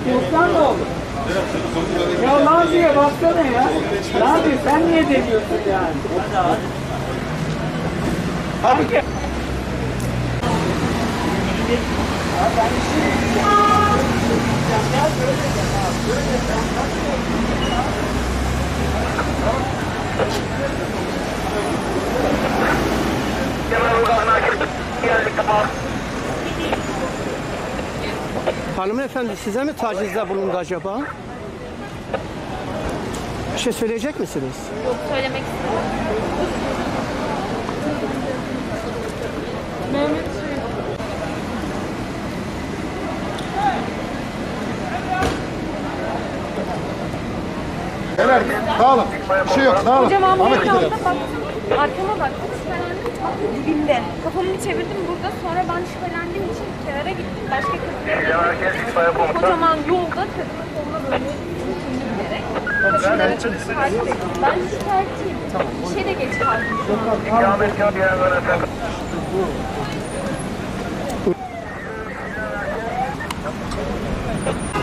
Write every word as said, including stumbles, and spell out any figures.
Yoksan ne olur? Ya Nazi'ye baksana ya. Nazi sen niye deniyorsun yani? Hadi. Ya ben bir şey diyeceğim. Ya söyleyeceğim abi. Söyleyeceğim. Hanımefendi size mi tacizde bulundu acaba? Bir şey söyleyecek misiniz? Yok, söylemek istedim. Mehmet Suyu. Beyler dağılın. Bir şey yok dağılın. Hocam ama Ahmet ekranda gidelim. baktım. Arkama baktım. Şüphelendim. Dibimde. Kafamı çevirdim burada. Sonra ben şüphelendiğim için kenara gittim. Başka kadınlara kocaman yolda kadının koluna böyle bütündü bilerek. Kadınlara takip ettim. Ben şikayetçiyim. Bir şey de geç kaldım.